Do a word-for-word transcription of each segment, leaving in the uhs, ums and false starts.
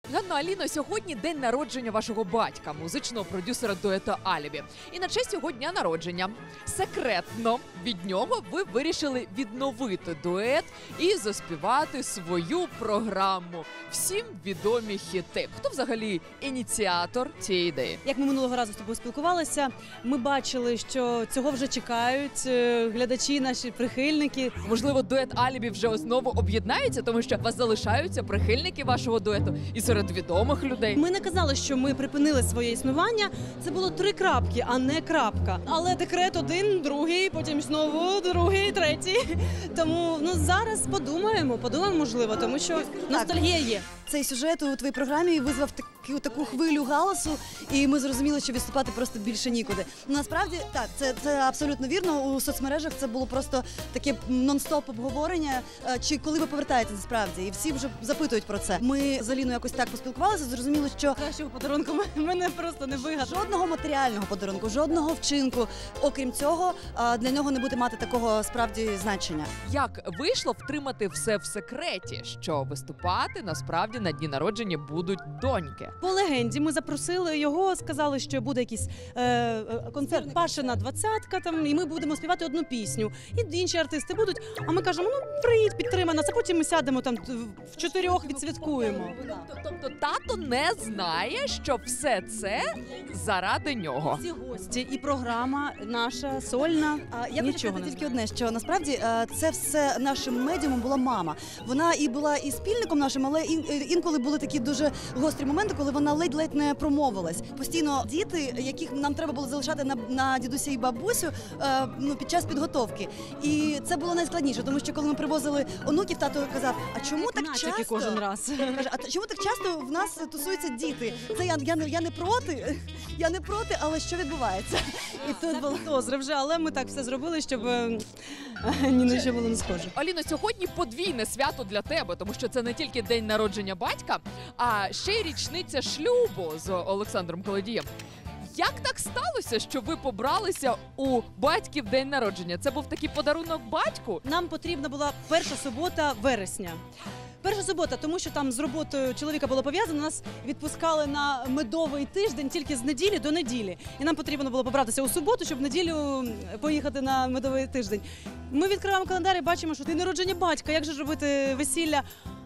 Ганно, Аліно, сьогодні день народження вашого батька, музичного продюсера дуету «Алібі». І на честь його дня народження секретно від нього ви вирішили відновити дует і заспівати свою програму. Всім відомі хіти. Хто взагалі ініціатор цієї ідеї? Як ми минулого разу з тобою спілкувалися, ми бачили, що цього вже чекають е, глядачі, наші прихильники. Можливо, дует «Алібі» вже знову об'єднається, тому що у вас залишаються прихильники вашого дуету і серед відомих людей. Ми не казали, що ми припинили своє існування. Це було три крапки, а не крапка. Але декрет один, другий, потім знову другий, третій. Тому ну зараз подумаємо, подумаємо, можливо, тому що ностальгія є. Цей сюжет у твоїй програмі визвав таку, таку хвилю галасу, і ми зрозуміли, що виступати просто більше нікуди. Насправді, так, це, це абсолютно вірно. У соцмережах це було просто таке нон-стоп обговорення, чи коли ви повертаєтеся насправді, і всі вже запитують про це. Ми з Аліною якось так поспілкувалися, зрозуміли, що Кращого подарунку мене просто не вигадали. Жодного матеріального подарунку, жодного вчинку, окрім цього, для нього не буде мати такого справді значення. Як вийшло втримати все в секреті, що виступати насправді на дні народження будуть доньки? По легенді ми запросили його, сказали, що буде якийсь е, е, концерт Пашина двадцятка, там, і ми будемо співати одну пісню. І інші артисти будуть. А ми кажемо, ну приїдь, підтримай нас, а потім ми сядемо там в чотирьох відсвяткуємо. Тобто тато не знає, що все це заради нього. Ці гості і програма наша сольна. А, Я хочу нічого сказати не тільки одне, що насправді е, це все нашим медіумом була мама. Вона і була і спільником нашим, але ін, інколи були такі дуже гострі моменти, коли вона ледь-ледь не промовилась. Постійно діти, яких нам треба було залишати на, на дідуся і бабусю е, ну, під час підготовки. І це було найскладніше, тому що коли ми привозили онуків, тато казав, а чому так Начаки часто? кожен раз. Каже, а чому так часто в нас тусуються діти? Це я, я, не, я не проти, я не проти, але що відбувається? І тут було Підозри вже, але ми так все зробили, щоб е, ні на що було не схоже. Аліно, сьогодні подвійне свято для тебе, тому що це не тільки день народження батька, а ще й річниця шлюбу з Олександром Колодієм. Як так сталося, що ви побралися у батьків день народження? Це був такий подарунок батьку? Нам потрібна була перша субота вересня. Перша субота, тому що там з роботою чоловіка було пов'язано, нас відпускали на медовий тиждень тільки з неділі до неділі. І нам потрібно було побратися у суботу, щоб в неділю поїхати на медовий тиждень. Ми відкриваємо календар і бачимо, що день народження батька, як же ж робити весілля?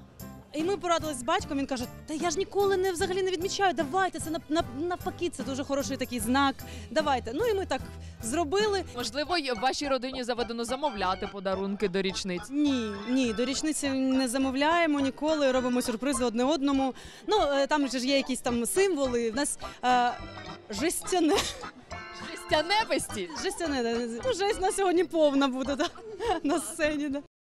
І ми порадились з батьком, він каже, та я ж ніколи не, взагалі не відмічаю, давайте, це навпаки, це дуже хороший такий знак, давайте. Ну і ми так зробили. Можливо, в вашій родині заведено замовляти подарунки до річниць? Ні, ні, до річниці не замовляємо ніколи, робимо сюрпризи одне одному. Ну, там же ж є якісь там символи, в нас е, жестяне. Жестяне весілля? Жестяне, ну, жесть на сьогодні повна буде, да, на сцені, да.